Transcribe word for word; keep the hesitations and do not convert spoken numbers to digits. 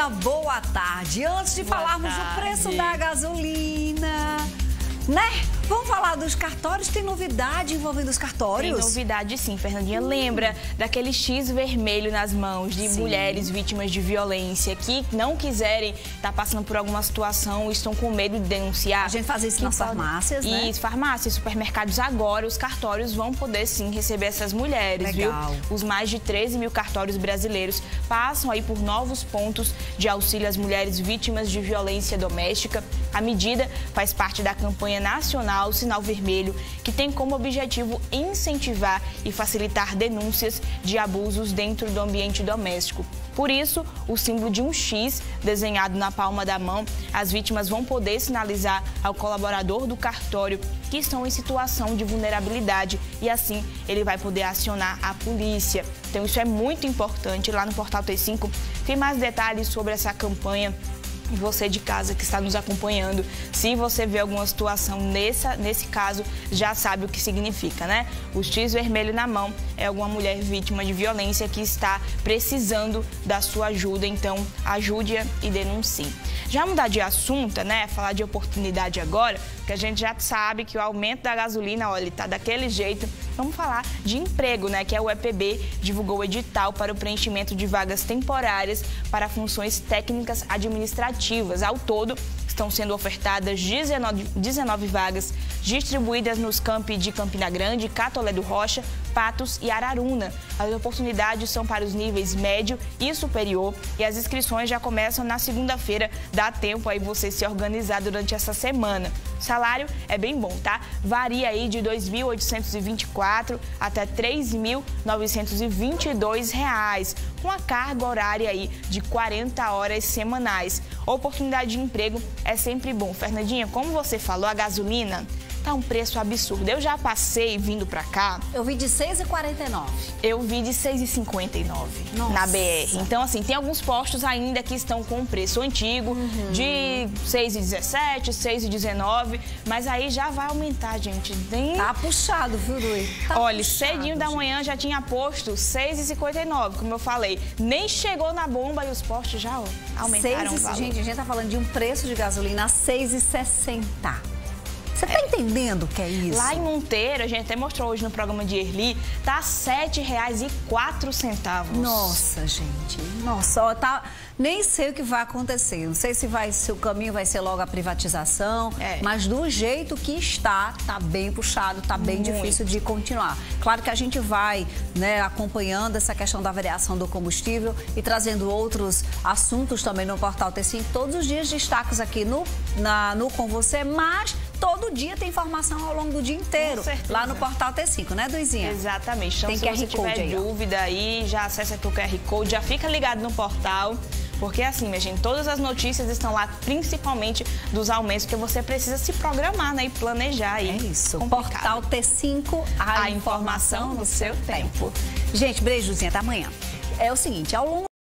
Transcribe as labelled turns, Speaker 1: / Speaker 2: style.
Speaker 1: Luzinha, boa tarde. Antes de
Speaker 2: Boa
Speaker 1: falarmos
Speaker 2: tarde.
Speaker 1: do preço da gasolina, né? Vamos falar dos cartórios? Tem novidade envolvendo os cartórios?
Speaker 2: Tem novidade sim, Fernandinha. Hum. Lembra daquele X vermelho nas mãos de sim. mulheres vítimas de violência que não quiserem estar tá passando por alguma situação, estão com medo de denunciar?
Speaker 1: A gente faz isso nas pode... farmácias, né?
Speaker 2: Isso, farmácias, supermercados. Agora os cartórios vão poder sim receber essas mulheres,
Speaker 1: Legal.
Speaker 2: viu? Os mais de treze mil cartórios brasileiros passam aí por novos pontos de auxílio às mulheres vítimas de violência doméstica. A medida faz parte da campanha nacional Sinal Vermelho, que tem como objetivo incentivar e facilitar denúncias de abusos dentro do ambiente doméstico. Por isso, o símbolo de um X desenhado na palma da mão, as vítimas vão poder sinalizar ao colaborador do cartório que estão em situação de vulnerabilidade e assim ele vai poder acionar a polícia. Então isso é muito importante. Lá no Portal T cinco tem mais detalhes sobre essa campanha. E você de casa que está nos acompanhando, se você vê alguma situação nessa, nesse caso, já sabe o que significa, né? O X vermelho na mão é alguma mulher vítima de violência que está precisando da sua ajuda, então ajude-a e denuncie. Já mudar de assunto, né? Falar de oportunidade agora, porque a gente já sabe que o aumento da gasolina, olha, tá daquele jeito. Vamos falar de emprego, né? Que é o E P B divulgou o edital para o preenchimento de vagas temporárias para funções técnicas administrativas. Ao todo, estão sendo ofertadas dezenove, dezenove vagas distribuídas nos campi de Campina Grande, Catolé do Rocha, Patos e Araruna. As oportunidades são para os níveis médio e superior e as inscrições já começam na segunda-feira. Dá tempo aí você se organizar durante essa semana. O salário é bem bom, tá? Varia aí de dois mil oitocentos e vinte e quatro até três mil novecentos e vinte e dois reais, com a carga horária aí de quarenta horas semanais. Oportunidade de emprego é sempre bom. Fernandinha, como você falou, a gasolina tá um preço absurdo. Eu já passei vindo pra cá.
Speaker 1: Eu vi de seis reais e quarenta e nove centavos.
Speaker 2: Eu vi de seis reais e cinquenta e nove centavos na B R. Então, assim, tem alguns postos ainda que estão com o preço antigo, uhum. de seis reais e dezessete centavos, seis reais e dezenove centavos, mas aí já vai aumentar, gente. Nem...
Speaker 1: Tá puxado, viu, Luiz? Tá
Speaker 2: Olha,
Speaker 1: puxado,
Speaker 2: cedinho da manhã já tinha posto seis reais e cinquenta e nove centavos, como eu falei. Nem chegou na bomba e os postos já ó, aumentaram
Speaker 1: seis,
Speaker 2: o valor.
Speaker 1: Gente, a gente tá falando de um preço de gasolina a seis reais e sessenta centavos. Você tá entendendo o que é isso?
Speaker 2: Lá em Monteiro, a gente até mostrou hoje no programa de Erli, tá sete reais e quatro centavos.
Speaker 1: Nossa, gente. Nossa, ó, tá... Nem sei o que vai acontecer. Não sei se, vai, se o caminho vai ser logo a privatização, é. mas do jeito que está, tá bem puxado, tá bem Muito. difícil de continuar. Claro que a gente vai, né, acompanhando essa questão da variação do combustível e trazendo outros assuntos também no Portal T cinco. Todos os dias destaques aqui no, na, no Com Você, mas... Todo dia tem informação ao longo do dia inteiro, lá no Portal T cinco, né, Duizinha?
Speaker 2: Exatamente. Então,
Speaker 1: tem
Speaker 2: se
Speaker 1: Q R
Speaker 2: você tiver
Speaker 1: aí,
Speaker 2: dúvida aí, já acessa aqui o Q R Code, já fica ligado no portal. Porque assim, minha gente, todas as notícias estão lá, principalmente dos aumentos, porque você precisa se programar, né, e planejar aí.
Speaker 1: É isso.
Speaker 2: Complicado.
Speaker 1: Portal T cinco, a,
Speaker 2: a informação, informação no seu tempo.
Speaker 1: tempo. Gente, beijo, Duizinha, até amanhã. É o seguinte, ao longo